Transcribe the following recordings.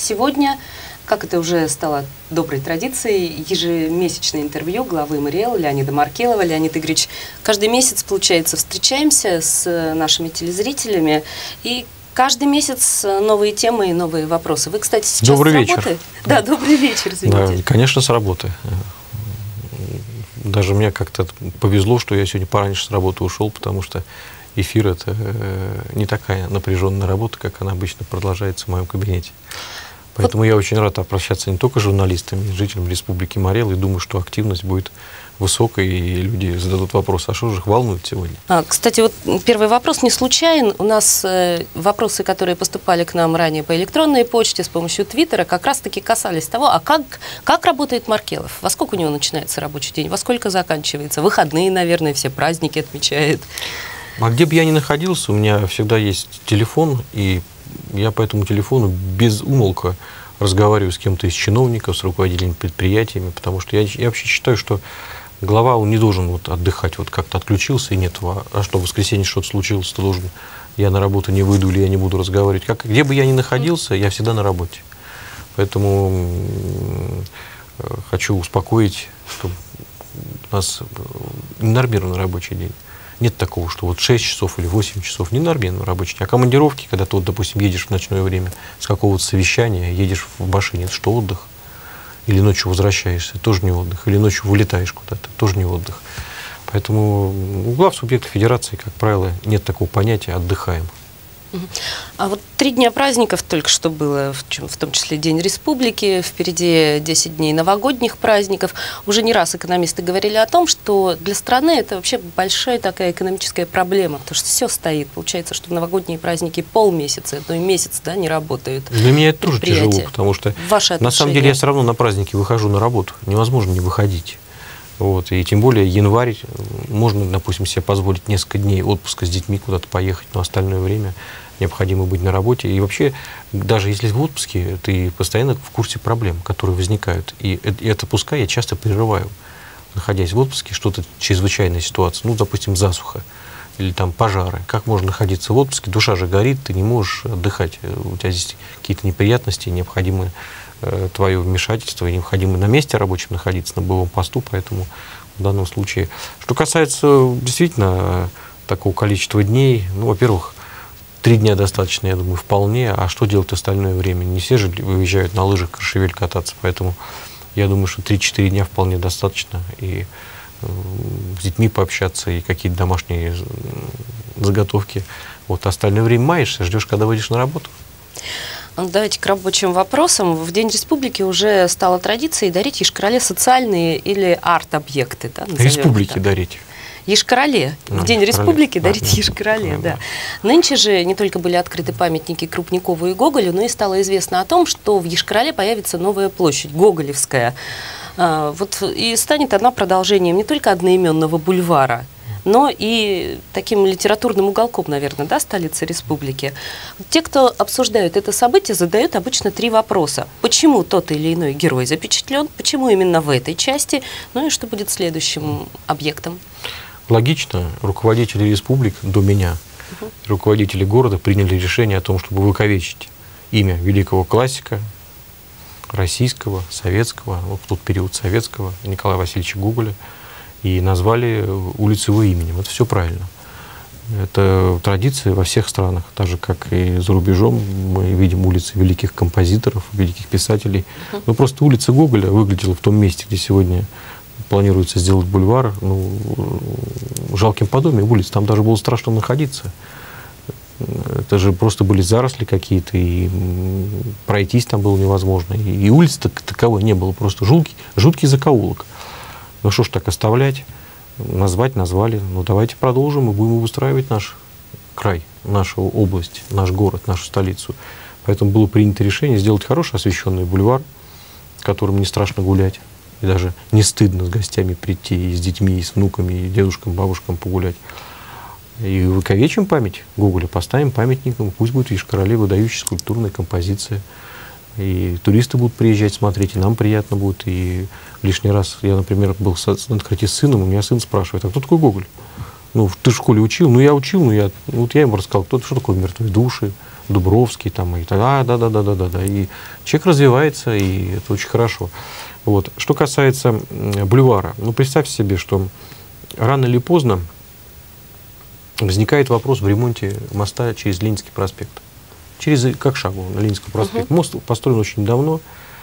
Сегодня, как это уже стало доброй традицией, ежемесячное интервью главы МРЭО Леонида Маркелова. Леонид Игоревич, каждый месяц, получается, встречаемся с нашими телезрителями, и каждый месяц новые темы и новые вопросы. Вы, кстати, сейчас добрый с вечер. работы? Да, добрый вечер, извините. Да, конечно, с работы. Даже мне как-то повезло, что я сегодня пораньше с работы ушел, потому что эфир — это не такая напряженная работа, как она обычно продолжается в моем кабинете. Поэтому я очень рад обращаться не только с журналистами, с жителями Республики Марел, и думаю, что активность будет высокой, и люди зададут вопрос, а что же их волнует сегодня? Кстати, вот первый вопрос не случайен. У нас вопросы, которые поступали к нам ранее по электронной почте с помощью Твиттера, как раз-таки касались того, а как работает Маркелов? Во сколько у него начинается рабочий день? Во сколько заканчивается? Выходные, наверное, все праздники отмечает. А где бы я ни находился, у меня всегда есть телефон, и я по этому телефону без умолка разговариваю с кем-то из чиновников, с руководителями предприятиями, потому что я вообще считаю, что глава, он не должен вот отдыхать, вот как-то отключился, и нет, а что, в воскресенье что-то случилось, то должен, я на работу не выйду или я не буду разговаривать. Где бы я ни находился, я всегда на работе. Поэтому хочу успокоить, что у нас ненормированный рабочий день. Нет такого, что вот 6 часов или 8 часов, не нормированный рабочий день. А командировки, когда ты, вот, допустим, едешь в ночное время с какого-то совещания, едешь в машине, это что, отдых? Или ночью возвращаешься, тоже не отдых. Или ночью вылетаешь куда-то, тоже не отдых. Поэтому у глав субъектов федерации, как правило, нет такого понятия «отдыхаем». А вот 3 дня праздников только что было, в том числе День Республики, впереди 10 дней новогодних праздников. Уже не раз экономисты говорили о том, что для страны это вообще большая такая экономическая проблема, потому что все стоит. Получается, что в новогодние праздники полмесяца, и месяц, да, не работают. Для меня это тоже тяжело, потому что на самом деле я все равно на праздники выхожу на работу. Невозможно не выходить. Вот, и тем более январь, можно, допустим, себе позволить несколько дней отпуска с детьми, куда-то поехать, но остальное время необходимо быть на работе. И вообще, даже если в отпуске, ты постоянно в курсе проблем, которые возникают. И это пускай я часто прерываю, находясь в отпуске, что-то чрезвычайная ситуация, ну, допустим, засуха или там пожары. Как можно находиться в отпуске? Душа же горит, ты не можешь отдыхать. У тебя здесь какие-то неприятности, необходимые твое вмешательство, необходимо на месте рабочем находиться, на боевом посту, поэтому в данном случае. Что касается действительно такого количества дней, ну, во-первых, 3 дня достаточно, я думаю, вполне, а что делать остальное время? Не все же выезжают на лыжах, Courchevel кататься, поэтому я думаю, что 3-4 дня вполне достаточно, и с детьми пообщаться, и какие-то домашние заготовки. Вот остальное время маешься, ждешь, когда выйдешь на работу. Давайте к рабочим вопросам. В День Республики уже стала традицией дарить Йошкар-Оле социальные или арт-объекты. Да, Республике дарить. Йошкар-Оле. В День Республики дарить Йошкар-Оле, да. Нынче же не только были открыты памятники Крупникову и Гоголю, но и стало известно о том, что в Йошкар-Оле появится новая площадь, Гоголевская. Вот, и станет она продолжением не только одноименного бульвара, но и таким литературным уголком, наверное, да, столицы республики. Те, кто обсуждают это событие, задают обычно 3 вопроса. Почему тот или иной герой запечатлен, почему именно в этой части, ну и что будет следующим объектом? Логично, руководители республик до меня, руководители города приняли решение о том, чтобы увековечить имя великого классика, российского, советского, вот в тот период советского, Николая Васильевича Гоголя, и назвали улицу его именем. Это все правильно. Это традиция во всех странах, так же, как и за рубежом. Мы видим улицы великих композиторов, великих писателей. Но просто улица Гоголя выглядела в том месте, где сегодня планируется сделать бульвар, ну, жалким подобием улиц. Там даже было страшно находиться. Это же просто были заросли какие-то, и пройтись там было невозможно. И улицы таковой не было, просто жуткий закоулок. Ну что ж так оставлять, назвали, ну давайте продолжим и будем устраивать наш край, нашу область, наш город, нашу столицу. Поэтому было принято решение сделать хороший освещенный бульвар, которым не страшно гулять, и даже не стыдно с гостями прийти, и с детьми, и с внуками, и дедушкам, бабушкам погулять. И увековечим память Гоголя, поставим памятником, пусть будет в Йошкар-Оле выдающаяся скульптурная композиция. И туристы будут приезжать, смотреть, и нам приятно будет. И лишний раз я, например, был на открытии с сыном, у меня сын спрашивает, а кто такой Гоголь? Ну, ты в школе учил? Ну, я учил, вот я ему рассказал, что такое мертвые души, Дубровский, там, и да. И человек развивается, и это очень хорошо. Вот. Что касается бульвара, ну, представьте себе, что рано или поздно возникает вопрос в ремонте моста через Ленинский проспект. Как шагу на Ленинском проспекте. Мост построен очень давно,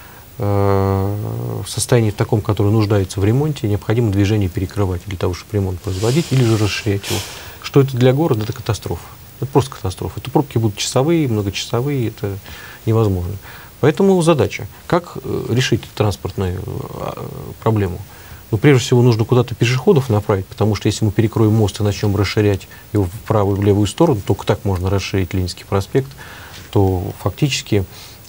в состоянии в таком, которое нуждается в ремонте, необходимо движение перекрывать для того, чтобы ремонт производить, или же расширять его. Что это для города? Это катастрофа. Это просто катастрофа. Это пробки будут часовые, многочасовые, это невозможно. Поэтому задача, как решить транспортную проблему? Ну, прежде всего, нужно куда-то пешеходов направить, потому что если мы перекроем мост и начнем расширять его в правую и в левую сторону, только так можно расширить Ленинский проспект, то фактически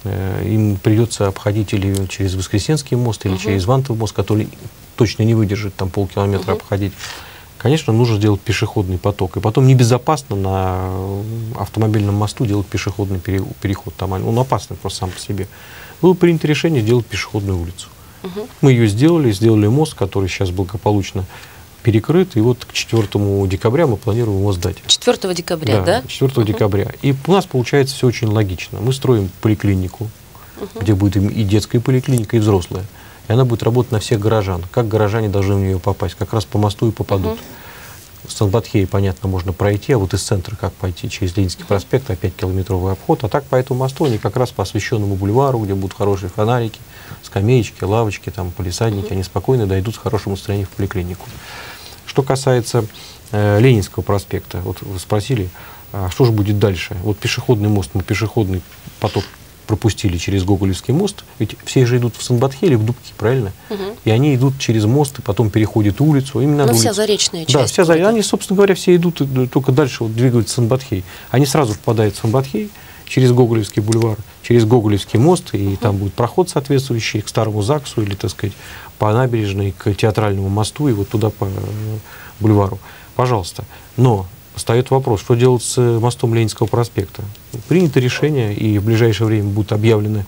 им придется обходить или через Воскресенский мост, или через Вантов мост, который точно не выдержит там полкилометра обходить. Конечно, нужно сделать пешеходный поток. И потом небезопасно на автомобильном мосту делать пешеходный переход. Там он опасный просто сам по себе. Было принято решение сделать пешеходную улицу. Мы ее сделали мост, который сейчас благополучно перекрыт. И вот к 4 декабря мы планируем его сдать. 4 декабря, да? 4 декабря. И у нас получается все очень логично. Мы строим поликлинику, где будет и детская поликлиника, и взрослая. И она будет работать на всех горожан. Как горожане должны в нее попасть? Как раз по мосту и попадут. В Санбатхее, понятно, можно пройти, а вот из центра как пойти? Через Ленинский проспект, опять километровый обход. А так по этому мосту они как раз по освещенному бульвару, где будут хорошие фонарики, скамеечки, лавочки, там, палисадники, они спокойно дойдут с хорошим настроением в поликлинику. Что касается Ленинского проспекта, вот вы спросили, а что же будет дальше? Вот пешеходный мост, мы пешеходный поток пропустили через Гоголевский мост, ведь все же идут в Санбатхе или в Дубки, правильно? И они идут через мост, и потом переходят улицу. Именно вся заречная часть. Да, они, собственно говоря, все идут только дальше, вот, двигаются в Санбатхей. Они сразу впадают в Санбатхей через Гоголевский бульвар, через Гоголевский мост, и там будет проход соответствующий к Старому ЗАГСу или, так сказать, по набережной к Театральному мосту и вот туда по бульвару. Пожалуйста. Но встает вопрос, что делать с мостом Ленинского проспекта. Принято решение, и в ближайшее время будет объявлен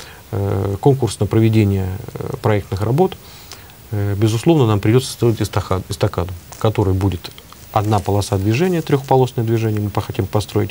конкурс на проведение проектных работ. Безусловно, нам придется строить эстакаду, которая будет одна полоса движения, трехполосное движение мы хотим построить,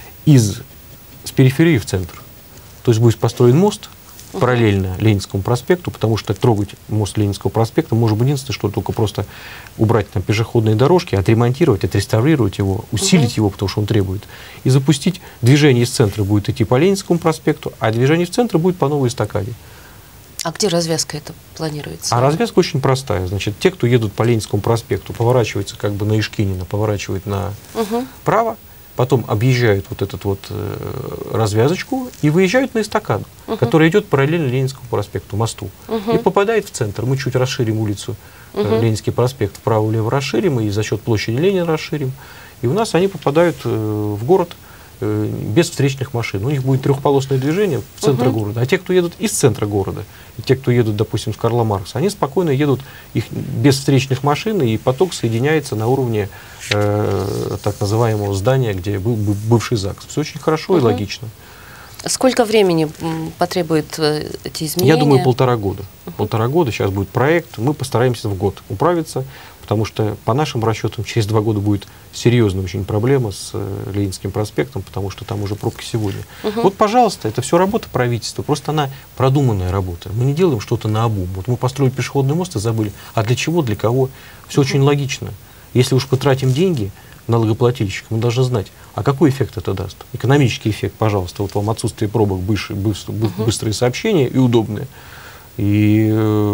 с периферии в центр. То есть будет построен мост параллельно Ленинскому проспекту, потому что трогать мост Ленинского проспекта может быть единственное, что только просто убрать там пешеходные дорожки, отремонтировать, отреставрировать его, усилить его, потому что он требует, и запустить движение из центра будет идти по Ленинскому проспекту, а движение в центр будет по новой эстакаде. А где развязка это планируется? А развязка очень простая. Значит, те, кто едут по Ленинскому проспекту, поворачиваются как бы на Ишкинина, поворачивают направо, потом объезжают вот эту вот развязочку и выезжают на эстакаду, которая идет параллельно Ленинскому проспекту, мосту, и попадает в центр. Мы чуть расширим улицу Ленинский проспект, вправо-влево расширим, и за счет площади Ленина расширим. И у нас они попадают в город без встречных машин. У них будет трехполосное движение в центре города. А те, кто едут из центра города, и те, кто едут, допустим, с Карла Маркса, они спокойно едут их без встречных машин, и поток соединяется на уровне так называемого здания, где был бывший ЗАГС. Все очень хорошо и логично. Сколько времени потребует эти изменения? Я думаю, 1,5 года. 1,5 года, сейчас будет проект, мы постараемся в год управиться, потому что по нашим расчетам через 2 года будет серьезная очень проблема с Ленинским проспектом, потому что там уже пробки сегодня. Вот, пожалуйста, это все работа правительства, просто она продуманная работа. Мы не делаем что-то наобум. Вот мы построили пешеходный мост и забыли. А для чего, для кого? Все очень логично. Если уж потратим деньги налогоплательщиков, мы должны знать, а какой эффект это даст. Экономический эффект, пожалуйста, вот вам отсутствие пробок, быстрые сообщения и удобные. И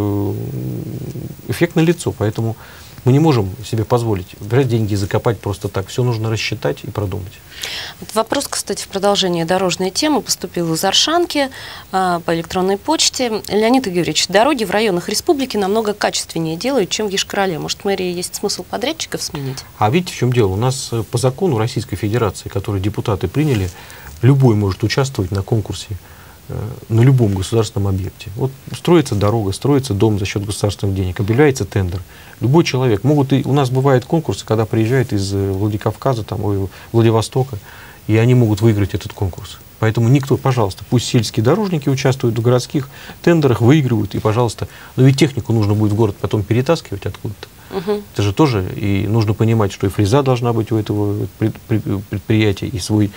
эффект налицо, поэтому мы не можем себе позволить брать деньги и закопать просто так. Все нужно рассчитать и продумать. Вот вопрос, кстати, в продолжении дорожной темы поступил из Оршанки по электронной почте. Леонид Игоревич, дороги в районах республики намного качественнее делают, чем в Йошкар-Оле. Может, в мэрии есть смысл подрядчиков сменить? А видите, в чем дело? У нас по закону Российской Федерации, который депутаты приняли, любой может участвовать на конкурсе на любом государственном объекте. Вот строится дорога, строится дом за счет государственных денег, объявляется тендер. Любой человек. У нас бывают конкурсы, когда приезжают из Владикавказа, Владивостока, и они могут выиграть этот конкурс. Поэтому никто, пожалуйста, пусть сельские дорожники участвуют в городских тендерах, выигрывают, и, пожалуйста, но ведь технику нужно будет в город потом перетаскивать откуда-то. Это же тоже, и нужно понимать, что и фреза должна быть у этого предприятия, и свой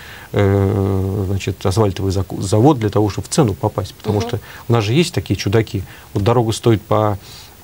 значит, асфальтовый завод для того, чтобы в цену попасть. Потому что у нас же есть такие чудаки. Вот дорога стоит по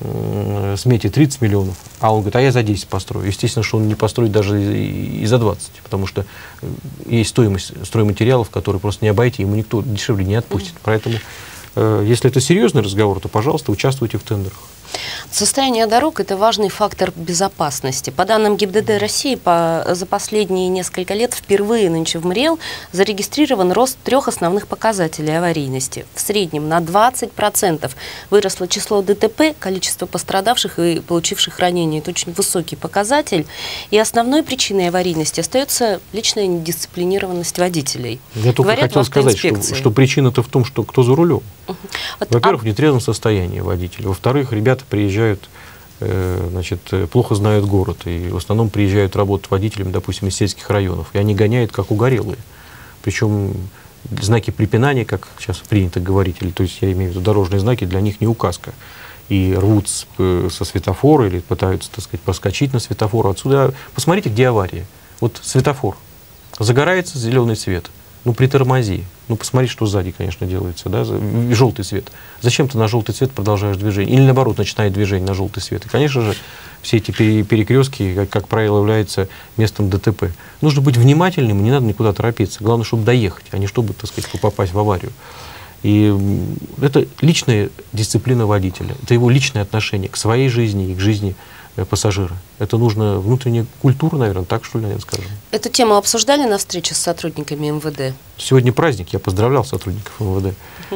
смете 30 миллионов, а он говорит, а я за 10 построю. Естественно, что он не построит даже и за 20, потому что есть стоимость стройматериалов, которые просто не обойти, ему никто дешевле не отпустит. Поэтому, если это серьезный разговор, то, пожалуйста, участвуйте в тендерах. Состояние дорог – это важный фактор безопасности. По данным ГИБДД России, за последние несколько лет впервые нынче в МРЕЛ зарегистрирован рост 3 основных показателей аварийности. В среднем на 20% выросло число ДТП, количество пострадавших и получивших ранения. Это очень высокий показатель. И основной причиной аварийности остается личная недисциплинированность водителей. Я только хотел сказать, что причина-то в том, что кто за рулем. Во-первых, в нетрезвом состоянии водитель. Во-вторых, ребята приезжают, значит, плохо знают город. И в основном приезжают работать водителями, допустим, из сельских районов. И они гоняют, как угорелые. Причем знаки препинания, как сейчас принято говорить, или, то есть я имею в виду дорожные знаки, для них не указка. И рвут со светофора или пытаются, так сказать, проскочить на светофор. Отсюда посмотрите, где авария. Вот светофор. Загорается зеленый свет. Ну, притормози. Ну, посмотри, что сзади, конечно, делается, да, желтый свет. Зачем ты на желтый свет продолжаешь движение? Или, наоборот, начинает движение на желтый свет. И, конечно же, все эти перекрестки, как правило, являются местом ДТП. Нужно быть внимательным, не надо никуда торопиться. Главное, чтобы доехать, а не чтобы, так сказать, попасть в аварию. И это личная дисциплина водителя, это его личное отношение к своей жизни и к жизни пассажира. Это нужно внутренняя культура, наверное, так что ли, наверное, скажем. Эту тему обсуждали на встрече с сотрудниками МВД? Сегодня праздник, я поздравлял сотрудников МВД.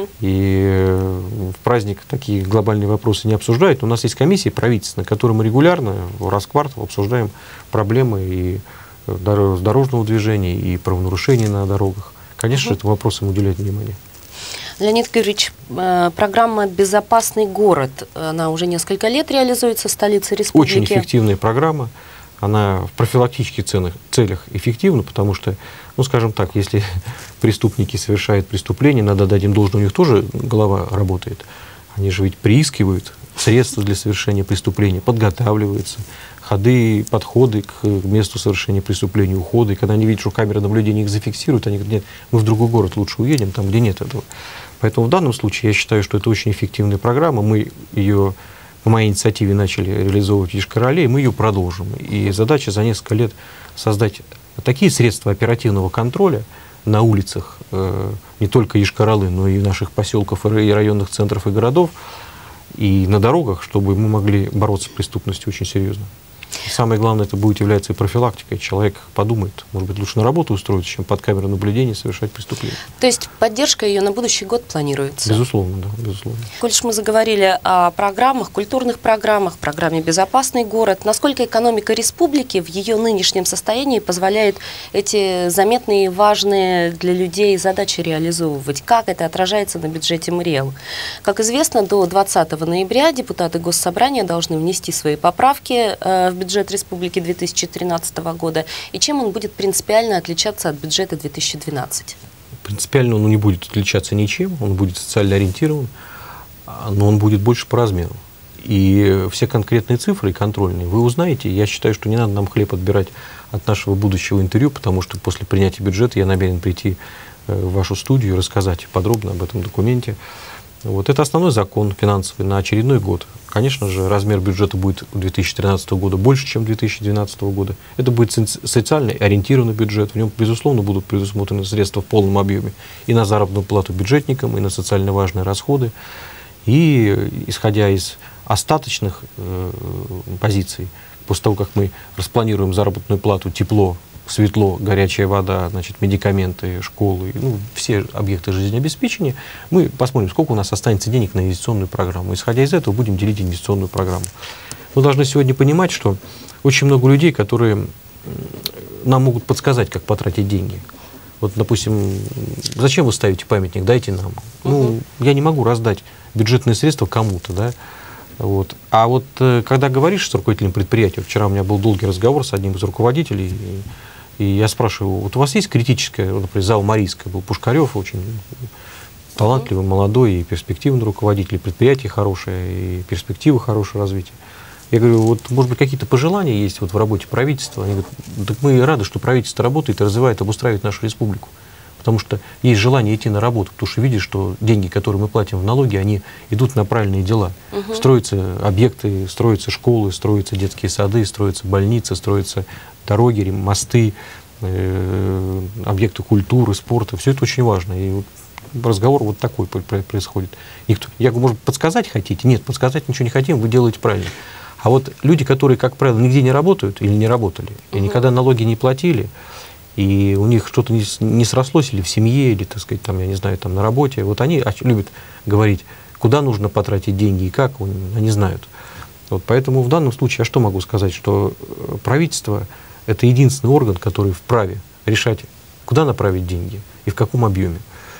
И в праздник такие глобальные вопросы не обсуждают. У нас есть комиссия правительственная, которой мы регулярно, раз в квартал, обсуждаем проблемы и дорожного движения, и правонарушений на дорогах. Конечно, этим вопросам уделять внимание. Леонид Георгиевич, программа «Безопасный город», она уже несколько лет реализуется в столице республики. Очень эффективная программа. Она в профилактических целях эффективна, потому что, ну, скажем так, если преступники совершают преступление, надо дать им должное, у них тоже голова работает. Они же ведь приискивают средства для совершения преступления, подготавливаются, ходы, подходы к месту совершения преступления, уходы. И когда они видят, что камера наблюдения их зафиксирует, они говорят, нет, мы в другой город лучше уедем, там, где нет этого. Поэтому в данном случае я считаю, что это очень эффективная программа. Мы ее по моей инициативе начали реализовывать в Йошкар-Оле, и мы ее продолжим. И задача за несколько лет создать такие средства оперативного контроля на улицах не только Йошкар-Олы, но и наших поселков и районных центров и городов, и на дорогах, чтобы мы могли бороться с преступностью очень серьезно. Самое главное, это будет являться и профилактикой. Человек подумает, может быть, лучше на работу устроиться, чем под камерой наблюдения совершать преступление. То есть поддержка ее на будущий год планируется? Безусловно, да, безусловно. Коль уж мы заговорили о программах, культурных программах, программе «Безопасный город», насколько экономика республики в ее нынешнем состоянии позволяет эти заметные и важные для людей задачи реализовывать? Как это отражается на бюджете МРЕЛ? Как известно, до 20 ноября депутаты Госсобрания должны внести свои поправки в бюджет республики 2013 года, и чем он будет принципиально отличаться от бюджета 2012? Принципиально он не будет отличаться ничем, он будет социально ориентирован, но он будет больше по размеру. И все конкретные цифры контрольные вы узнаете. Я считаю, что не надо нам хлеб отбирать от нашего будущего интервью, потому что после принятия бюджета я намерен прийти в вашу студию и рассказать подробно об этом документе. Вот это основной закон финансовый на очередной год. Конечно же, размер бюджета будет у 2013 года больше, чем 2012 года. Это будет социально ориентированный бюджет. В нем, безусловно, будут предусмотрены средства в полном объеме и на заработную плату бюджетникам, и на социально важные расходы. И, исходя из остаточных позиций, после того, как мы распланируем заработную плату, тепло, светло, горячая вода, значит, медикаменты, школы, ну, все объекты жизнеобеспечения, мы посмотрим, сколько у нас останется денег на инвестиционную программу. Исходя из этого, будем делить инвестиционную программу. Мы должны сегодня понимать, что очень много людей, которые нам могут подсказать, как потратить деньги. Вот, допустим, зачем вы ставите памятник, дайте нам. Ну, я не могу раздать бюджетные средства кому-то, да. Вот. А вот когда говоришь с руководителем предприятия, вчера у меня был долгий разговор с одним из руководителей, и я спрашиваю, вот у вас есть критическое, например, ЗАО «Марийское», был Пушкарев, очень талантливый, молодой и перспективный руководитель, предприятие хорошее, и перспективы хорошего развития. Я говорю, вот, может быть, какие-то пожелания есть вот в работе правительства? Они говорят, так мы рады, что правительство работает и развивает, обустраивает нашу республику. Потому что есть желание идти на работу, потому что видишь, что деньги, которые мы платим в налоги, они идут на правильные дела. Строятся объекты, строятся школы, строятся детские сады, строятся больницы, строятся дороги, мосты, объекты культуры, спорта. Все это очень важно. И вот разговор вот такой происходит. Никто, я говорю, может, подсказать хотите? Нет, подсказать ничего не хотим, вы делаете правильно. А вот люди, которые, как правило, нигде не работают или не работали, и никогда налоги не платили, и у них что-то не срослось или в семье, или, так сказать, там, я не знаю, там на работе, вот они любят говорить, куда нужно потратить деньги и как, они знают. Вот, поэтому в данном случае я что могу сказать, что правительство – это единственный орган, который вправе решать, куда направить деньги и в каком объеме.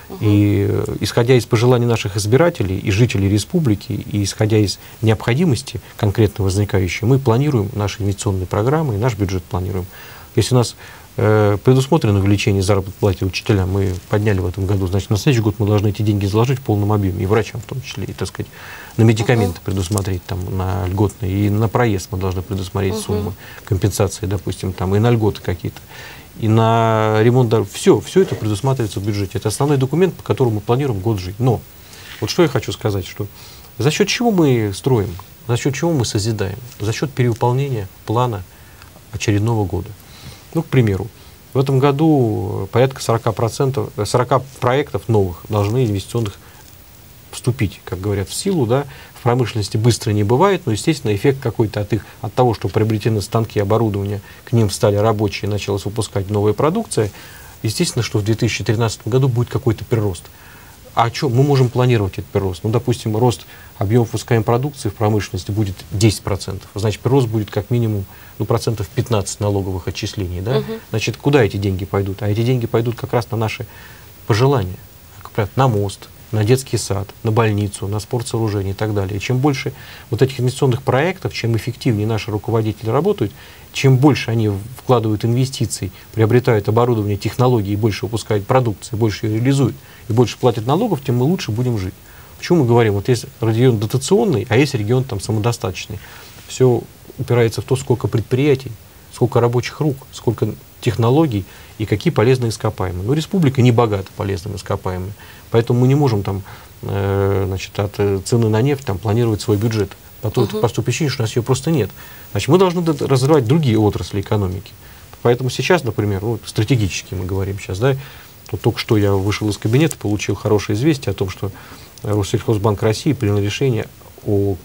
И исходя из пожеланий наших избирателей и жителей республики, и исходя из необходимости конкретно возникающей, мы планируем наши инвестиционные программы и наш бюджет планируем. Если у нас предусмотрено увеличение заработной платы учителям, мы подняли в этом году, значит, на следующий год мы должны эти деньги заложить в полном объеме, и врачам в том числе, и, так сказать, на медикаменты предусмотреть, там, на льготные, и на проезд мы должны предусмотреть суммы компенсации, допустим, там, и на льготы какие-то, и на ремонт дорог. Все это предусматривается в бюджете. Это основной документ, по которому мы планируем год жить. Но вот что я хочу сказать, что за счет чего мы строим, за счет чего мы созидаем? За счет перевыполнения плана очередного года. Ну, к примеру, в этом году порядка 40 проектов новых должны инвестиционных вступить, как говорят, в силу. Да? В промышленности быстро не бывает, но, естественно, эффект какой-то от того, что приобретены станки, оборудование, к ним встали рабочие, началась выпускать новая продукция, естественно, что в 2013 году будет какой-то прирост. А что мы можем планировать этот прирост? Ну, допустим, рост объемов выпускаемой продукции в промышленности будет 10%. Значит, прирост будет как минимум процентов 15 налоговых отчислений. Да? Значит, куда эти деньги пойдут? А эти деньги пойдут как раз на наши пожелания. На мост, на детский сад, на больницу, на спортсооружение и так далее. И чем больше вот этих инвестиционных проектов, чем эффективнее наши руководители работают, чем больше они вкладывают инвестиций, приобретают оборудование, технологии, больше выпускают продукции, больше ее реализуют и больше платят налогов, тем мы лучше будем жить. Почему мы говорим, вот есть регион дотационный, а есть регион там самодостаточный. Все упирается в то, сколько предприятий, сколько рабочих рук, сколько технологий и какие полезные ископаемые. Но республика не богата полезными ископаемыми, поэтому мы не можем там, значит, от цены на нефть там, планировать свой бюджет. По той причине, что у нас ее просто нет. Значит, мы должны развивать другие отрасли экономики. Поэтому сейчас, например, ну, стратегически мы говорим сейчас, да, вот только что я вышел из кабинета, получил хорошее известие о том, что Россельхозбанк России принял решение о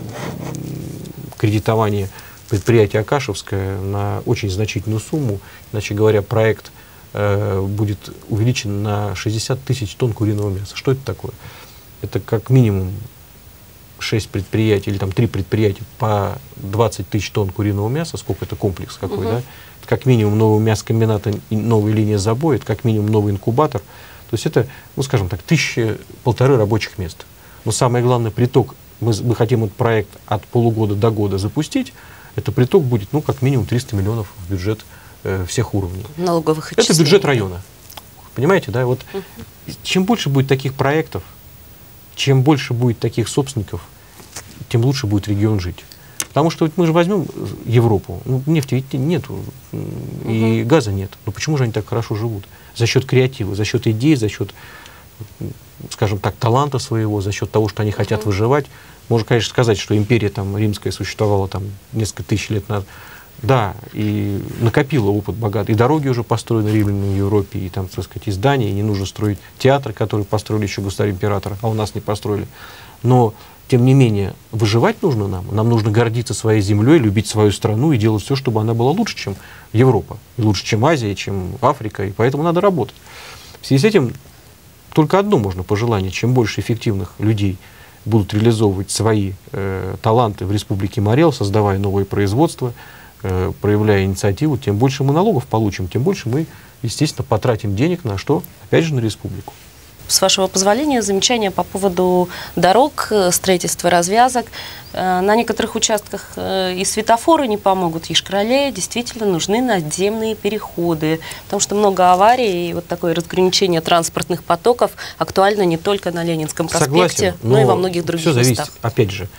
кредитовании предприятия Акашевское на очень значительную сумму. Иначе говоря, проект будет увеличен на 60 тысяч тонн куриного мяса. Что это такое? Это как минимум 6 предприятий или там 3 предприятия по 20 тысяч тонн куриного мяса. Сколько это комплекс какой, да? Это как минимум новый мясокомбинат, новая линия забоя, это как минимум новый инкубатор. То есть это, ну скажем так, 1,5 рабочих мест. Но самое главное, приток, мы хотим этот проект от полугода до года запустить, это приток будет, ну, как минимум 300 миллионов в бюджет всех уровней. Налоговых отчислений. Это бюджет района. Понимаете, да? Вот чем больше будет таких проектов, чем больше будет таких собственников, тем лучше будет регион жить. Потому что вот мы же возьмем Европу, ну, нефти ведь нету, и газа нет. Но почему же они так хорошо живут? За счет креатива, за счет идей, за счет, скажем так, таланта своего, за счет того, что они хотят выживать. Можно, конечно, сказать, что империя там, римская существовала там, несколько тысяч лет назад. Да, и накопила опыт богатый. И дороги уже построены римлянами в Европе, и там, так сказать, и здания, и не нужно строить театр, который построили еще государь-император, а у нас не построили. Но, тем не менее, выживать нужно нам. Нам нужно гордиться своей землей, любить свою страну и делать все, чтобы она была лучше, чем Европа, и лучше, чем Азия, чем Африка, и поэтому надо работать. В связи с этим только одно можно пожелание: чем больше эффективных людей будут реализовывать свои таланты в Республике Марел, создавая новые производства, проявляя инициативу, тем больше мы налогов получим, тем больше мы, естественно, потратим денег на что? Опять же, на республику. С вашего позволения, замечание по поводу дорог, строительства развязок. На некоторых участках и светофоры не помогут. В Йошкар-Оле действительно нужны надземные переходы, потому что много аварий, и вот такое разграничение транспортных потоков актуально не только на Ленинском проспекте, Согласен, но и во многих других все зависит, местах. опять же,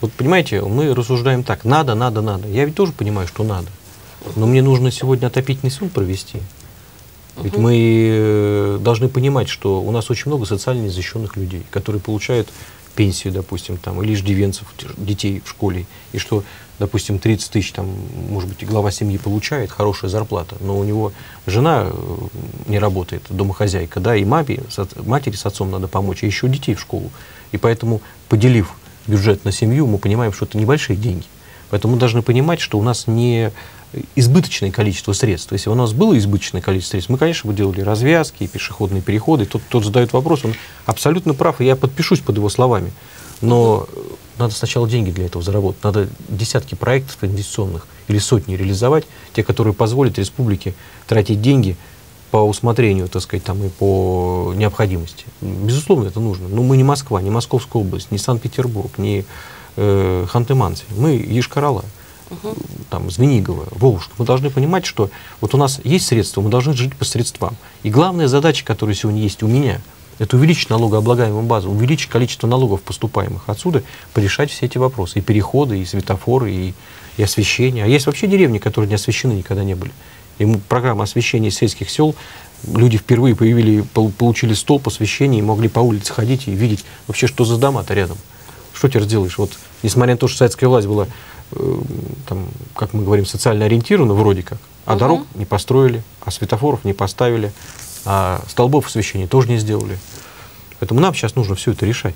Вот понимаете, мы рассуждаем так, надо. Я ведь тоже понимаю, что надо. Но мне нужно сегодня отопительный сезон провести. Ведь мы должны понимать, что у нас очень много социально незащищенных людей, которые получают пенсию, допустим, там, или иждивенцев, детей в школе, и что, допустим, 30 тысяч, там, может быть, глава семьи получает, хорошая зарплата, но у него жена не работает, домохозяйка, да, и матери с отцом надо помочь, и еще детей в школу. И поэтому, поделив бюджет на семью, мы понимаем, что это небольшие деньги. Поэтому мы должны понимать, что у нас не избыточное количество средств. Если бы у нас было избыточное количество средств, мы, конечно, бы делали развязки, пешеходные переходы. Тот задает вопрос, он абсолютно прав, и я подпишусь под его словами. Но надо сначала деньги для этого заработать. Надо десятки проектов инвестиционных или сотни реализовать, те, которые позволят республике тратить деньги по усмотрению, так сказать, там, и по необходимости. Безусловно, это нужно. Но мы не Москва, не Московская область, не Санкт-Петербург, не Ханты-Мансийск. Мы Йошкар-Ола. Там, Звенигово, Волжск. Мы должны понимать, что вот у нас есть средства, мы должны жить по средствам. И главная задача, которая сегодня есть у меня, это увеличить налогооблагаемую базу, увеличить количество налогов поступаемых отсюда, порешать все эти вопросы. И переходы, и светофоры, и освещение. А есть вообще деревни, которые не освещены, никогда не были. И программа освещения сельских сел, люди впервые получили столб освещения и могли по улице ходить и видеть вообще, что за дома-то рядом. Что теперь сделаешь? Вот, несмотря на то, что советская власть была, там, как мы говорим, социально ориентирована вроде как, а дорог не построили, а светофоров не поставили, а столбов освещения тоже не сделали. Поэтому нам сейчас нужно все это решать.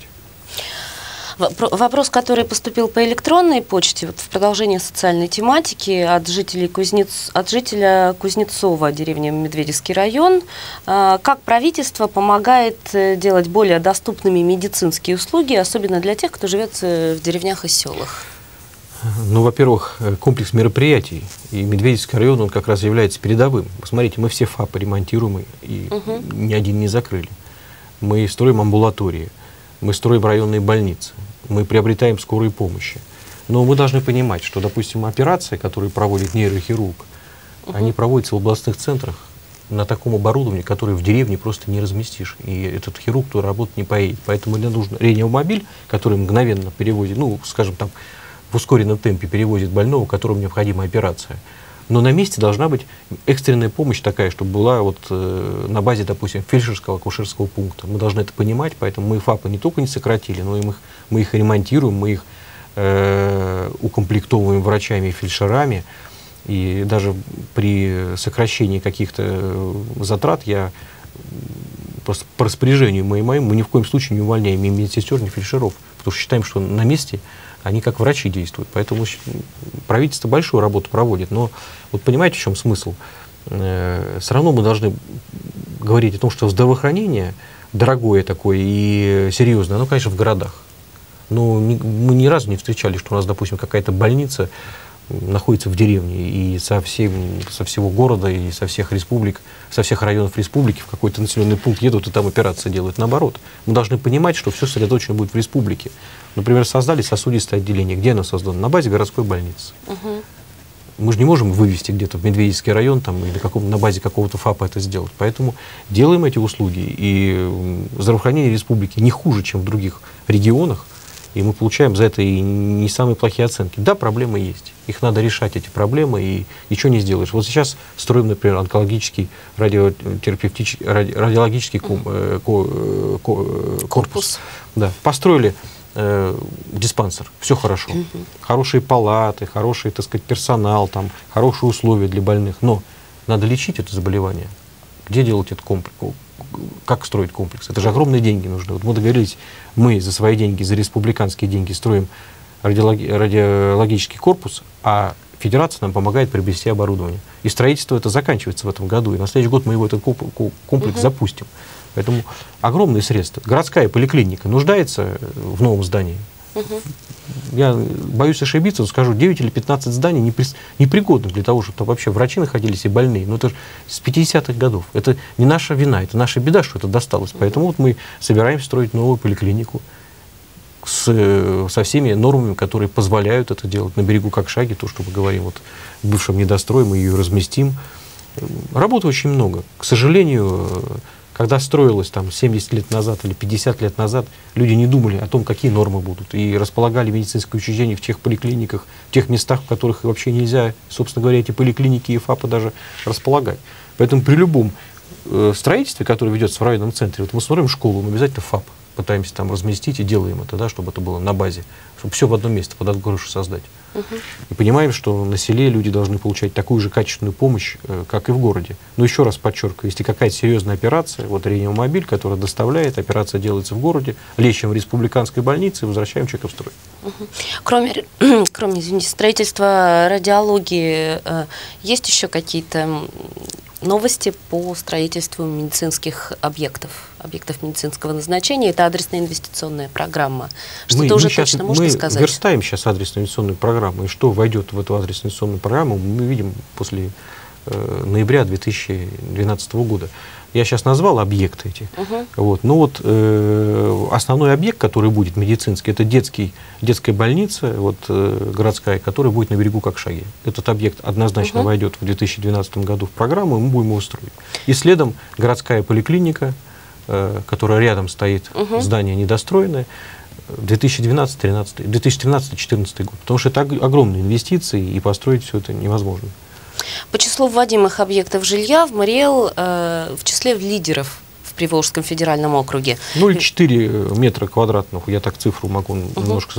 Вопрос, который поступил по электронной почте, вот в продолжение социальной тематики от жителя Кузнецова, деревня Медведевский район. Как правительство помогает делать более доступными медицинские услуги, особенно для тех, кто живет в деревнях и селах? Ну, во-первых, комплекс мероприятий, и Медведевский район, он как раз является передовым. Посмотрите, мы все ФАПы ремонтируем, и ни один не закрыли. Мы строим амбулатории, мы строим районные больницы, мы приобретаем скорые помощи. Но мы должны понимать, что, допустим, операции, которые проводит нейрохирург, они проводятся в областных центрах на таком оборудовании, которое в деревне просто не разместишь. И этот хирург туда работать не поедет. Поэтому мне нужен реанимобиль, который мгновенно перевозит, ну, скажем, там, в ускоренном темпе перевозит больного, которому необходима операция. Но на месте должна быть экстренная помощь такая, чтобы была вот на базе, допустим, фельдшерского, акушерского пункта. Мы должны это понимать, поэтому мы ФАПы не только не сократили, но и мы их ремонтируем, мы их укомплектовываем врачами и фельдшерами. И даже при сокращении каких-то затрат я просто по распоряжению моему мы ни в коем случае не увольняем ни медсестер, ни фельдшеров, потому что считаем, что на месте они как врачи действуют. Поэтому правительство большую работу проводит. Но вот понимаете, в чем смысл? Все равно мы должны говорить о том, что здравоохранение дорогое такое и серьезное, оно, конечно, в городах. Но мы ни разу не встречали, что у нас, допустим, какая-то больница находится в деревне, и со всего города, и со всех республик, со всех районов республики в какой-то населенный пункт едут и там операции делают. Наоборот, мы должны понимать, что все сосредоточено будет в республике. Например, создали сосудистое отделение. Где оно создано? На базе городской больницы. Мы же не можем вывести где-то в Медведевский район там, или на базе какого-то ФАПа это сделать. Поэтому делаем эти услуги, и здравоохранение республики не хуже, чем в других регионах. И мы получаем за это и не самые плохие оценки. Да, проблемы есть. Их надо решать, эти проблемы, и ничего не сделаешь. Вот сейчас строим, например, онкологический радиологический корпус. Да. Построили диспансер. Все хорошо. Хорошие палаты, хороший, так сказать, персонал, там, хорошие условия для больных. Но надо лечить это заболевание. Где делать этот комплекс? Как строить комплекс? Это же огромные деньги нужны. Вот мы договорились, мы за свои деньги, за республиканские деньги строим радиологический корпус, а федерация нам помогает приобрести оборудование. И строительство это заканчивается в этом году. И на следующий год мы его этот комплекс запустим. Поэтому огромные средства. Городская поликлиника нуждается в новом здании. Я боюсь ошибиться, но скажу, 9 или 15 зданий непригодных для того, чтобы там вообще врачи находились и больные. Но это же с 50-х годов. Это не наша вина, это наша беда, что это досталось. Поэтому вот мы собираемся строить новую поликлинику со всеми нормами, которые позволяют это делать. На берегу Кокшаги, то, что мы говорим, вот в бывшем недострое, мы ее разместим. Работы очень много. К сожалению, Когда строилось там 70 лет назад или 50 лет назад, люди не думали о том, какие нормы будут, и располагали медицинское учреждение в тех поликлиниках, в тех местах, в которых вообще нельзя, собственно говоря, эти поликлиники и ФАПы даже располагать. Поэтому при любом строительстве, которое ведется в районном центре, вот мы смотрим школу, мы обязательно ФАП пытаемся там разместить и делаем это, да, чтобы это было на базе, чтобы все в одном месте под одну крышу создать. И понимаем, что на селе люди должны получать такую же качественную помощь, как и в городе. Но еще раз подчеркиваю, если какая-то серьезная операция, вот реанимобиль, которая доставляет, операция делается в городе, лечим в республиканской больнице и возвращаем человека в строй. Кроме извините, строительства радиологии, есть еще какие-то новости по строительству медицинских объектов медицинского назначения? Это адресная инвестиционная программа. Что-то уже точно можно сказать? Мы верстаем сейчас адресную инвестиционную программу, и что войдет в эту адресную инвестиционную программу, мы видим после ноября 2012 года. Я сейчас назвал объекты эти. Вот. Но вот основной объект, который будет медицинский, это детская больница вот, городская, которая будет на берегу Кокшаги. Этот объект однозначно войдет в 2012 году в программу, и мы будем его строить. И следом городская поликлиника, которая рядом стоит, здание недостроенное, 2013-2014 год. Потому что это огромные инвестиции, и построить все это невозможно. По числу вводимых объектов жилья в Мариэл в числе лидеров в Приволжском федеральном округе. 0,4 метра квадратных, я так цифру могу немножко,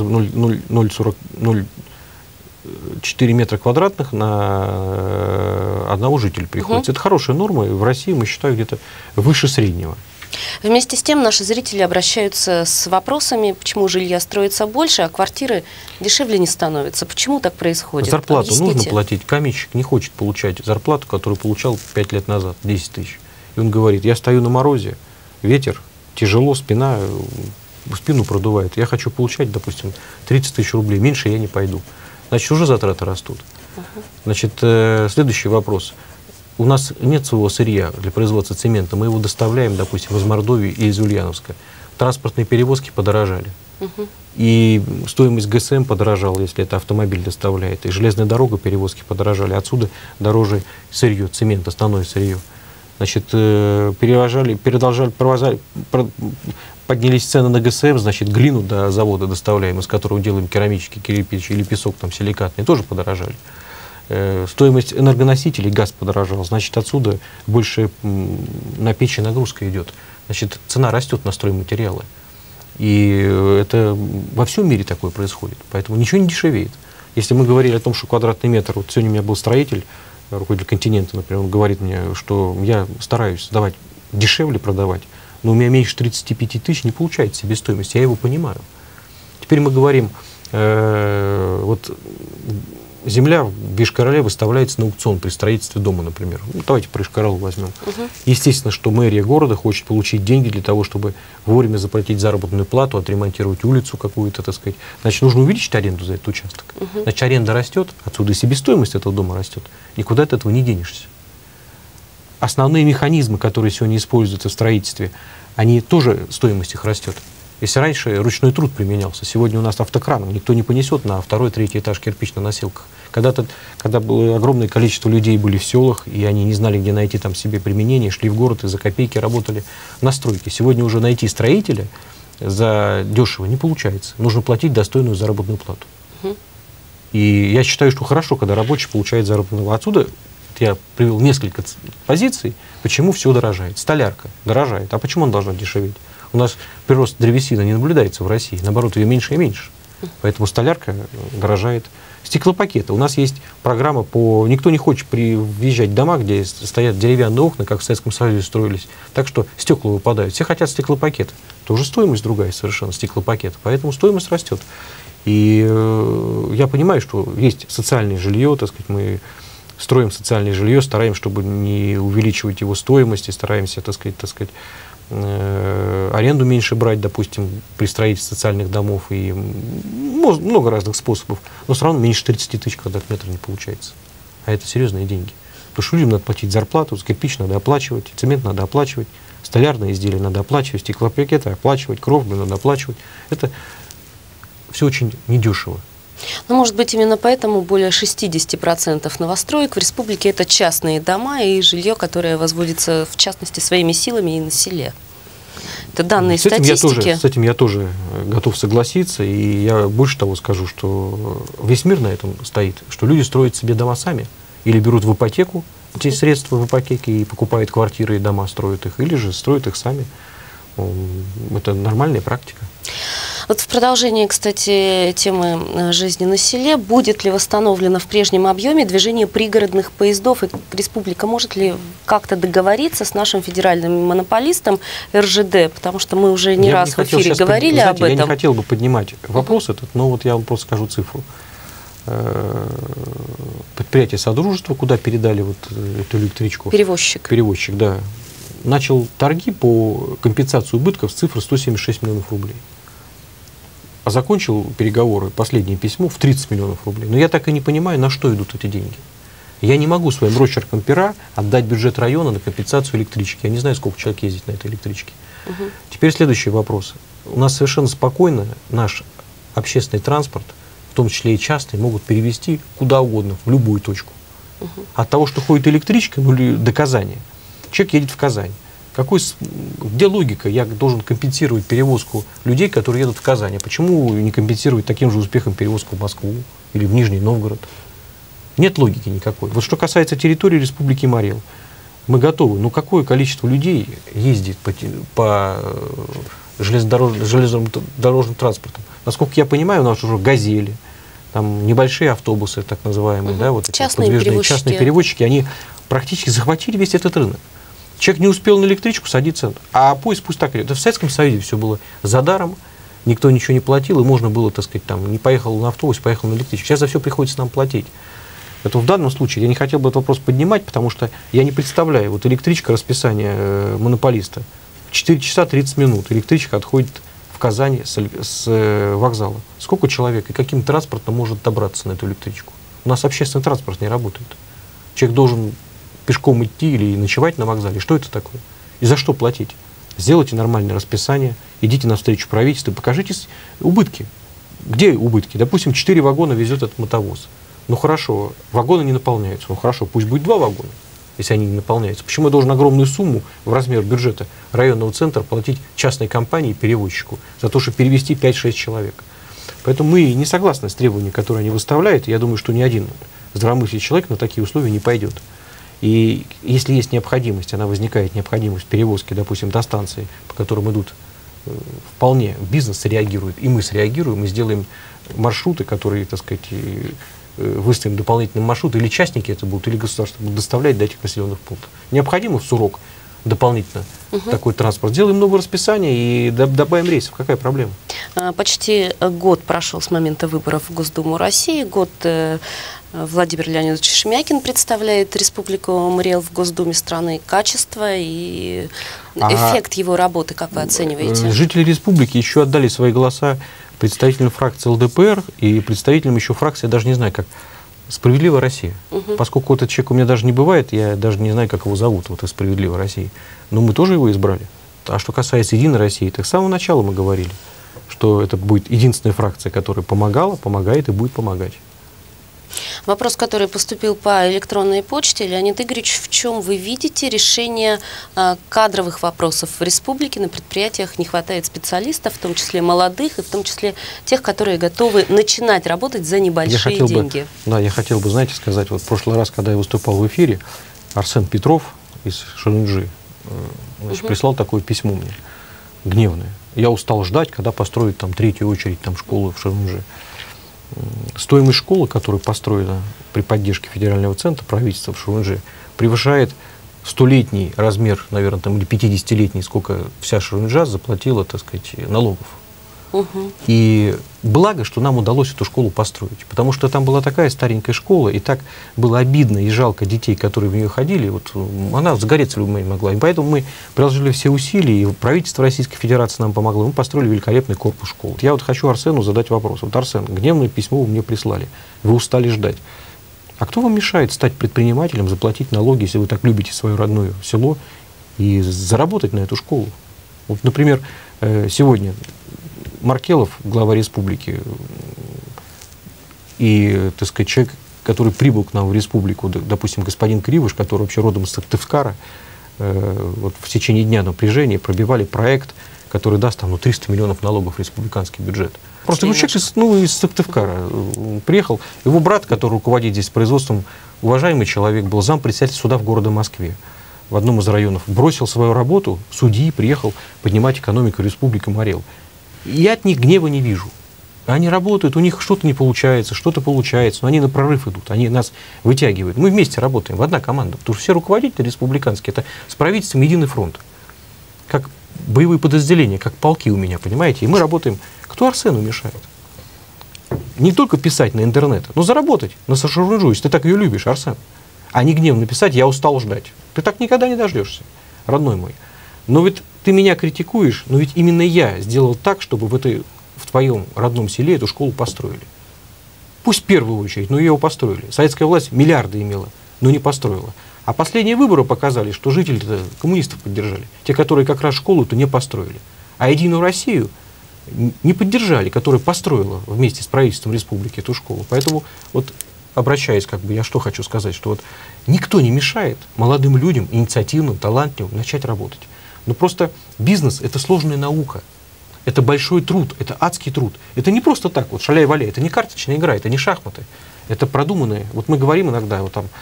0,4 метра квадратных на одного жителя приходится. Это хорошая норма, и в России, мы считаем, где-то выше среднего. Вместе с тем наши зрители обращаются с вопросами, почему жилья строится больше, а квартиры дешевле не становятся. Почему так происходит? Зарплату нужно платить. Каменщик не хочет получать зарплату, которую получал 5 лет назад, 10 тысяч. И он говорит, я стою на морозе, ветер, тяжело, спину продувает. Я хочу получать, допустим, 30 тысяч рублей, меньше я не пойду. Значит, уже затраты растут. Значит, следующий вопрос. У нас нет своего сырья для производства цемента, мы его доставляем, допустим, из Мордовии или из Ульяновска. Транспортные перевозки подорожали. И стоимость ГСМ подорожала, если это автомобиль доставляет. И железная дорога, перевозки подорожали. Отсюда дороже сырье, цемент, основное сырье. Значит, поднялись цены на ГСМ, значит, глину до завода доставляем, из которого делаем керамический кирпич или песок там силикатный, тоже подорожали. Стоимость энергоносителей, газ подорожал, значит, отсюда больше на печи нагрузка идет. Значит, цена растет на стройматериалы. И это во всем мире такое происходит. Поэтому ничего не дешевеет. Если мы говорили о том, что квадратный метр, вот сегодня у меня был строитель, руководитель «Континента», например, он говорит мне, что я стараюсь давать дешевле продавать, но у меня меньше 35 тысяч не получается себестоимость, я его понимаю. Теперь мы говорим, вот земля в Йошкар-Оле выставляется на аукцион при строительстве дома, например. Ну, давайте про Йошкар-Олу возьмем. Естественно, что мэрия города хочет получить деньги для того, чтобы вовремя заплатить заработную плату, отремонтировать улицу какую-то, так сказать. Значит, нужно увеличить аренду за этот участок. Значит, аренда растет, отсюда и себестоимость этого дома растет. Никуда от этого не денешься. Основные механизмы, которые сегодня используются в строительстве, они тоже, стоимость их растет. Если раньше ручной труд применялся, сегодня у нас автокраном никто не понесет на второй, третий этаж кирпич на носилках. Когда было огромное количество людей были в селах, и они не знали, где найти там себе применение, шли в город и за копейки работали на стройке. Сегодня уже найти строителя за дешево не получается. Нужно платить достойную заработную плату. И я считаю, что хорошо, когда рабочий получает заработную плату. Отсюда я привел несколько позиций, почему все дорожает. Столярка дорожает. А почему она должна дешеветь? У нас прирост древесины не наблюдается в России, наоборот, ее меньше и меньше. Поэтому столярка дорожает. Стеклопакеты. У нас есть программа по... Никто не хочет въезжать в дома, где стоят деревянные окна, как в Советском Союзе строились, так что стекла выпадают. Все хотят стеклопакеты. Тоже стоимость другая совершенно стеклопакета. Поэтому стоимость растет. И я понимаю, что есть социальное жилье, так сказать, мы строим социальное жилье, стараемся, чтобы не увеличивать его стоимость, и стараемся, так сказать, аренду меньше брать, допустим, при строительстве социальных домов, и много разных способов, но все равно меньше 30 тысяч квадратных метров не получается. А это серьезные деньги. Потому что людям надо платить зарплату, кирпич надо оплачивать, цемент надо оплачивать, столярные изделия надо оплачивать, стеклопакеты оплачивать, кровлю надо оплачивать. Это все очень недешево. Ну, может быть, именно поэтому более 60% новостроек в республике – это частные дома и жилье, которое возводится, в частности, своими силами и на селе. Это данные статистики. С этим я тоже готов согласиться. И я больше того скажу, что весь мир на этом стоит, что люди строят себе дома сами. Или берут в ипотеку эти средства в ипотеке и покупают квартиры и дома, строят их, или же строят их сами. Это нормальная практика. Вот в продолжении, кстати, темы жизни на селе, будет ли восстановлено в прежнем объеме движение пригородных поездов? И республика может ли как-то договориться с нашим федеральным монополистом РЖД? Потому что мы уже не раз в эфире говорили об этом. Я не хотел бы поднимать вопрос этот, но вот я вам просто скажу цифру. Предприятие Содружества, куда передали вот эту электричку. Перевозчик, да. Начал торги по компенсации убытков с цифры 176 миллионов рублей. А закончил переговоры, последнее письмо, в 30 миллионов рублей. Но я так и не понимаю, на что идут эти деньги. Я не могу своим росчерком пера отдать бюджет района на компенсацию электрички. Я не знаю, сколько человек ездит на этой электричке. Теперь следующий вопрос. У нас совершенно спокойно наш общественный транспорт, в том числе и частные, могут перевести куда угодно, в любую точку. От того, что ходит электричка, ну или до Казани. Человек едет в Казань. Где логика? Я должен компенсировать перевозку людей, которые едут в Казань. А почему не компенсировать таким же успехом перевозку в Москву или в Нижний Новгород? Нет логики никакой. Вот что касается территории Республики Марел, мы готовы. Но какое количество людей ездит по железнодорожным транспортам? Насколько я понимаю, у нас уже «Газели», там небольшие автобусы, так называемые, да, вот частные перевозчики, они практически захватили весь этот рынок. Человек не успел на электричку садиться, а поезд пусть так идет. В Советском Союзе все было за даром, никто ничего не платил, и можно было, так сказать, там, не поехал на автобус, поехал на электричку. Сейчас за все приходится нам платить. Это в данном случае я не хотел бы этот вопрос поднимать, потому что я не представляю, вот электричка, расписание монополиста, 4 часа 30 минут, электричка отходит в Казани с вокзала. Сколько человек и каким транспортом может добраться на эту электричку? У нас общественный транспорт не работает. Человек должен пешком идти или ночевать на вокзале. Что это такое? И за что платить? Сделайте нормальное расписание, идите навстречу правительству, покажите убытки. Где убытки? Допустим, 4 вагона везет этот мотовоз. Ну хорошо, вагоны не наполняются. Ну хорошо, пусть будет 2 вагона, если они не наполняются. Почему я должен огромную сумму в размер бюджета районного центра платить частной компании, перевозчику, за то, чтобы перевести 5-6 человек? Поэтому мы не согласны с требованиями, которые они выставляют. Я думаю, что ни один здравомыслящий человек на такие условия не пойдет. И если есть необходимость, она возникает необходимость перевозки, допустим, до станции, по которым идут, вполне бизнес реагирует, и мы среагируем, мы сделаем маршруты, которые, так сказать, выставим дополнительный маршрут, или частники это будут, или государство будут доставлять до этих населенных пунктов. Необходимо в Сурок дополнительно такой транспорт. Сделаем новое расписание и добавим рейсов. Какая проблема? Почти год прошел с момента выборов в Госдуму России. Год Владимир Леонидович Шемякин представляет Республику Марел в Госдуме страны. Качество и эффект его работы, как вы оцениваете? Жители республики еще отдали свои голоса представителям фракции ЛДПР и представителям еще фракции, я даже не знаю, как «Справедливая Россия». Поскольку этот человек у меня даже не бывает, я даже не знаю, как его зовут, вот из «Справедливой России». Но мы тоже его избрали. А что касается «Единой России», так с самого начала мы говорили, что это будет единственная фракция, которая помогала, помогает и будет помогать. Вопрос, который поступил по электронной почте. Леонид Игоревич, в чем вы видите решение кадровых вопросов в республике? На предприятиях не хватает специалистов, в том числе молодых, и в том числе тех, которые готовы начинать работать за небольшие деньги. Я хотел бы, знаете, сказать, вот в прошлый раз, когда я выступал в эфире, Арсен Петров из Шарунжи прислал такое письмо мне, гневное. Я устал ждать, когда построят там 3-ю очередь школы в Шарунжи. Стоимость школы, которая построена при поддержке федерального центра правительства в Шарунжи, превышает 100-летний размер, наверное, или 50-летний, сколько вся Шарунжа заплатила, так сказать, налогов. И благо, что нам удалось эту школу построить, потому что там была такая старенькая школа, и так было обидно и жалко детей, которые в нее ходили, вот она загореться в любой момент могла. И поэтому мы приложили все усилия, и правительство Российской Федерации нам помогло, мы построили великолепный корпус школы. Я вот хочу Арсену задать вопрос. Вот, Арсен, гневное письмо вы мне прислали, вы устали ждать. А кто вам мешает стать предпринимателем, заплатить налоги, если вы так любите свое родное село, и заработать на эту школу? Вот, например, сегодня Маркелов, глава республики, И, так сказать, человек, который прибыл к нам в республику, допустим, господин Кривыш, который вообще родом из Сыктывкара, вот в течение дня напряжения пробивали проект, который даст там, 300 миллионов налогов в республиканский бюджет. Просто человек из Сыктывкара приехал, его брат, который руководит здесь производством, уважаемый человек, был зампредседателя суда в городе Москве, в одном из районов, бросил свою работу, судьи, приехал поднимать экономику республики Марел. Я от них гнева не вижу. Они работают, у них что-то не получается, что-то получается, но они на прорыв идут, они нас вытягивают. Мы вместе работаем, в одна команда, потому что все руководители республиканские, это с правительством единый фронт. Как боевые подразделения, как полки у меня, понимаете? И мы работаем. Кто Арсену мешает? Не только писать на интернет, но заработать на Сашу Рунжу, ты так ее любишь, Арсен. А не гневно написать, я устал ждать. Ты так никогда не дождешься, родной мой. Но ведь ты меня критикуешь, но ведь именно я сделал так, чтобы в твоем родном селе эту школу построили. Пусть в первую очередь, но ее построили. Советская власть миллиарды имела, но не построила. А последние выборы показали, что жители коммунистов поддержали. Те, которые как раз школу-то не построили. А Единую Россию не поддержали, которая построила вместе с правительством республики эту школу. Поэтому вот обращаясь, я что хочу сказать, что вот никто не мешает молодым людям, инициативным, талантливым начать работать. Но просто бизнес – это сложная наука. Это большой труд, это адский труд. Это не просто так, вот шаляй-валяй, это не карточная игра, это не шахматы. Это продуманные. Вот мы говорим иногда,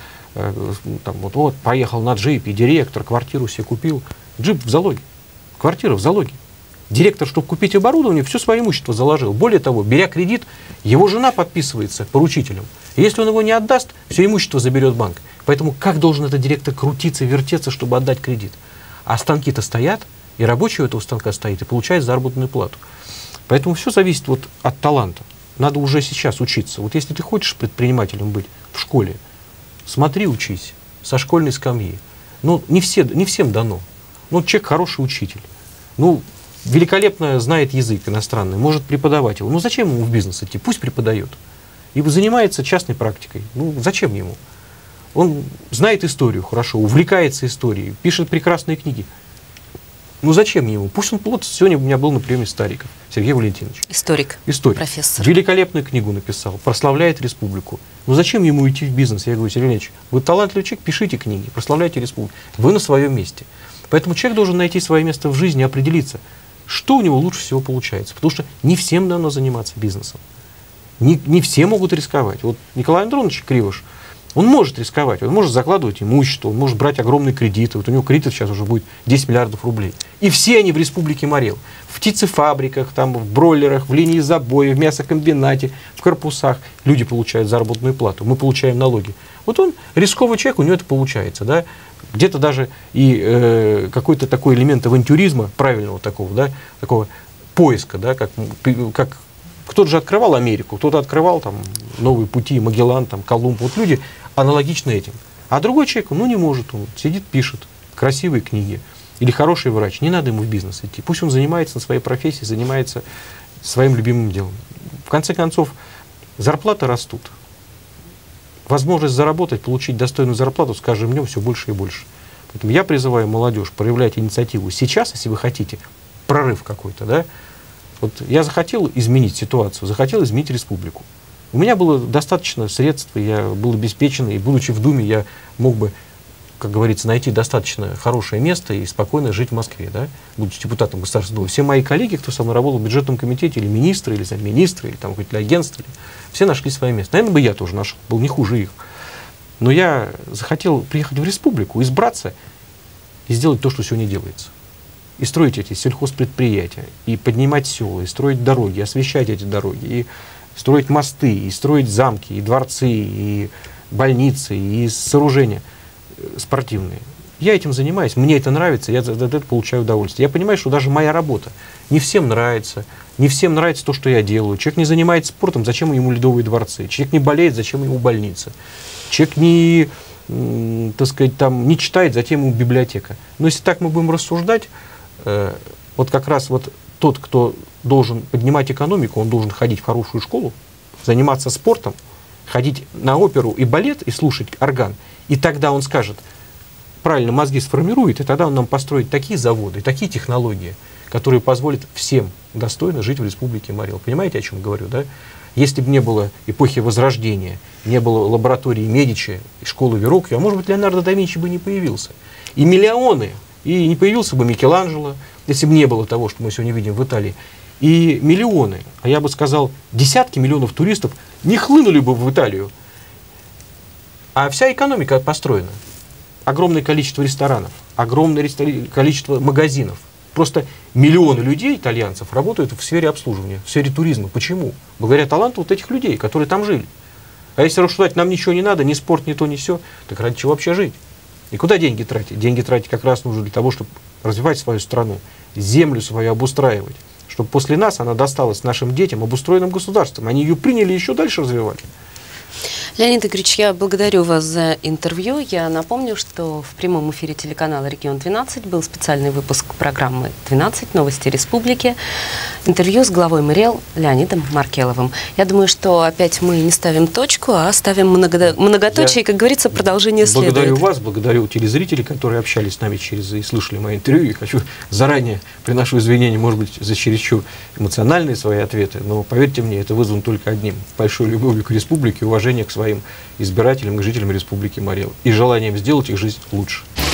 вот поехал на джипе, директор, квартиру себе купил. Джип в залоге, квартира в залоге. Директор, чтобы купить оборудование, все свое имущество заложил. Более того, беря кредит, его жена подписывается поручителем. И если он его не отдаст, все имущество заберет банк. Поэтому как должен этот директор крутиться, вертеться, чтобы отдать кредит? А станки-то стоят, и рабочий у этого станка стоит, и получает заработную плату. Поэтому все зависит вот от таланта. Надо уже сейчас учиться. Вот если ты хочешь предпринимателем быть в школе, смотри, учись, со школьной скамьи. Ну, не всем дано. Ну, человек хороший учитель. Ну, великолепно знает язык иностранный, может преподавать его. Ну, зачем ему в бизнес идти? Пусть преподает. И занимается частной практикой. Ну, зачем ему? Он знает историю хорошо, увлекается историей, пишет прекрасные книги. Ну, зачем ему? Пусть он плотно. Сегодня у меня был на приеме Стариков Сергей Валентинович. Историк. Профессор. Великолепную книгу написал, прославляет республику. Ну, зачем ему идти в бизнес? Я говорю, Сергей Валентинович, вы талантливый человек, пишите книги, прославляйте республику. Вы на своем месте. Поэтому человек должен найти свое место в жизни, определиться, что у него лучше всего получается. Потому что не всем дано заниматься бизнесом. Не все могут рисковать. Вот Николай Андронович Кривыш, он может рисковать, он может закладывать имущество, он может брать огромные кредиты. Вот у него кредитов сейчас уже будет 10 миллиардов рублей. И все они в республике Марел. В птицефабриках, там, в бройлерах, в линии забоя, в мясокомбинате, в корпусах. Люди получают заработную плату, мы получаем налоги. Вот он рисковый человек, у него это получается. Да? Где-то даже и какой-то такой элемент авантюризма, правильного такого, да, такого поиска, да, как кто-то же открывал Америку, кто-то открывал там новые пути, Магеллан, там, Колумб. Вот люди аналогичны этим. А другой человек, ну не может, он сидит, пишет красивые книги. Или хороший врач, не надо ему в бизнес идти. Пусть он занимается на своей профессии, занимается своим любимым делом. В конце концов, зарплаты растут. Возможность заработать, получить достойную зарплату с каждым днем все больше и больше. Поэтому я призываю молодежь проявлять инициативу сейчас, если вы хотите, прорыв какой-то, да. Вот я захотел изменить ситуацию, захотел изменить республику. У меня было достаточно средств, я был обеспечен, и будучи в Думе, я мог бы, как говорится, найти достаточно хорошее место и спокойно жить в Москве, да, будучи депутатом Государственной Думы. Все мои коллеги, кто со мной работал в бюджетном комитете, или министры, или замминистры, или там какое-то агентство, все нашли свое место. Наверное, бы я тоже нашел, был не хуже их. Но я захотел приехать в республику, избраться и сделать то, что сегодня делается. И строить эти сельхозпредприятия, и поднимать села, и строить дороги, и освещать эти дороги, и строить мосты, и строить замки, и дворцы, и больницы, и сооружения спортивные. Я этим занимаюсь, мне это нравится, я за это получаю удовольствие. Я понимаю, что даже моя работа не всем нравится то, что я делаю. Человек не занимается спортом, зачем ему ледовые дворцы? Человек не болеет, зачем ему больница? Человек не, так сказать, там, не читает, зачем ему библиотека? Но если так мы будем рассуждать, вот как раз вот тот, кто должен поднимать экономику, он должен ходить в хорошую школу, заниматься спортом, ходить на оперу и балет и слушать орган. И тогда он скажет, правильно мозги сформирует, и тогда он нам построит такие заводы, такие технологии, которые позволят всем достойно жить в Республике Марий Эл. Понимаете, о чем говорю, да? Если бы не было эпохи Возрождения, не было лаборатории Медичи и школы Вероккио, а может быть, Леонардо да Винчи бы не появился. И миллионы, и не появился бы Микеланджело, если бы не было того, что мы сегодня видим в Италии. И миллионы, а я бы сказал, десятки миллионов туристов не хлынули бы в Италию. А вся экономика построена. Огромное количество ресторанов, огромное количество магазинов. Просто миллионы людей, итальянцев, работают в сфере обслуживания, в сфере туризма. Почему? Благодаря таланту вот этих людей, которые там жили. А если рассуждать, нам ничего не надо, ни спорт, ни то, ни сё, так ради чего вообще жить? И куда деньги тратить? Деньги тратить как раз нужно для того, чтобы развивать свою страну, землю свою обустраивать, чтобы после нас она досталась нашим детям, обустроенным государством. Они ее приняли и еще дальше развивали. Леонид Игоревич, я благодарю вас за интервью. Я напомню, что в прямом эфире телеканала «Регион-12» был специальный выпуск программы «12. Новости Республики». Интервью с главой Марий Эл Леонидом Маркеловым. Я думаю, что опять мы не ставим точку, а ставим многоточие, и, как говорится, продолжение следует. Благодарю вас, благодарю телезрителей, которые общались с нами и слышали мои интервью. И хочу заранее приношу извинения, может быть, за чересчур эмоциональные свои ответы, но поверьте мне, это вызвано только одним: большой любовью к республике, уважение к своим избирателям и жителям Республики Марий Эл и желанием сделать их жизнь лучше.